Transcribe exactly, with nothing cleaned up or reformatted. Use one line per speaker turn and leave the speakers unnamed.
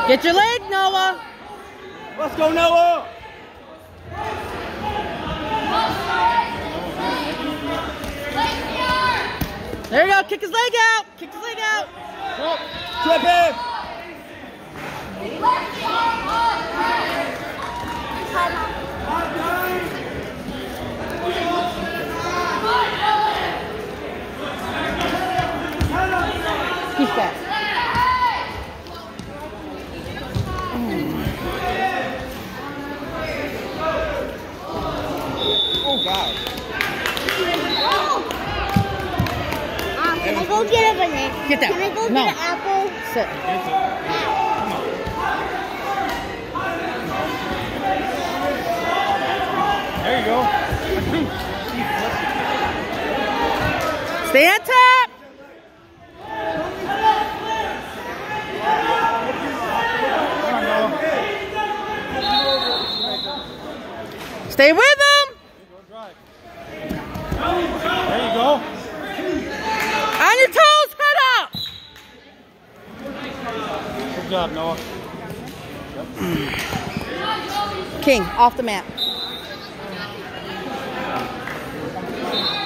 Get your leg, Noah.
Let's go, Noah.
There you go. Kick his leg out. Kick his leg out.
Oh, trip him.
He's fast.
Oh, God.
Um, can I go get a banana?
Get that.
Can I go
No.
get an apple?
Sit.
There you go.
Stay on top. Stay with him.
There you go.
On your toes, head up.
Good job, Noah.
King, off the mat.